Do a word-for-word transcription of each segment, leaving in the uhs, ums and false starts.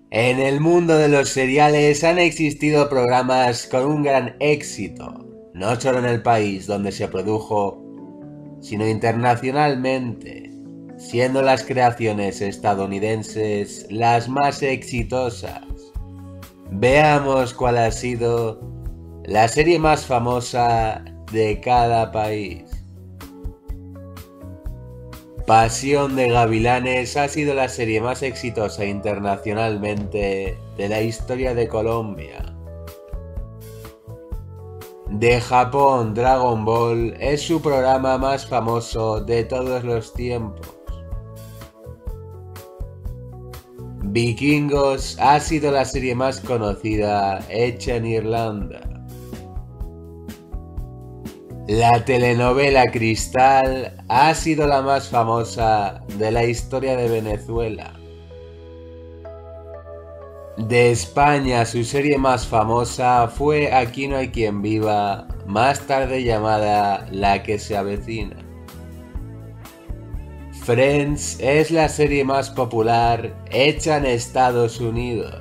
En el mundo de los seriales han existido programas con un gran éxito, no solo en el país donde se produjo, sino internacionalmente, siendo las creaciones estadounidenses las más exitosas. Veamos cuál ha sido la serie más famosa de cada país. Pasión de Gavilanes ha sido la serie más exitosa internacionalmente de la historia de Colombia. De Japón, Dragon Ball es su programa más famoso de todos los tiempos. Vikingos ha sido la serie más conocida hecha en Irlanda. La telenovela Cristal ha sido la más famosa de la historia de Venezuela. De España, su serie más famosa fue Aquí no hay quien viva, más tarde llamada La que se avecina. Friends es la serie más popular hecha en Estados Unidos.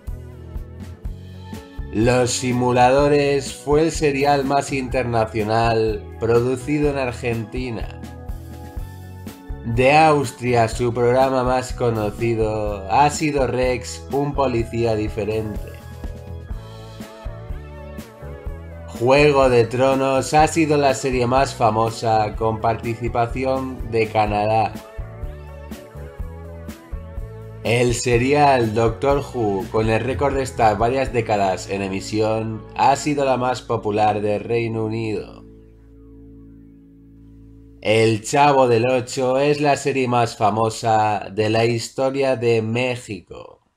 Los Simuladores fue el serial más internacional producido en Argentina. De Austria, su programa más conocido ha sido Rex, un policía diferente. Juego de Tronos ha sido la serie más famosa con participación de Canadá. El serial Doctor Who, con el récord de estar varias décadas en emisión, ha sido la más popular del Reino Unido. El Chavo del Ocho es la serie más famosa de la historia de México.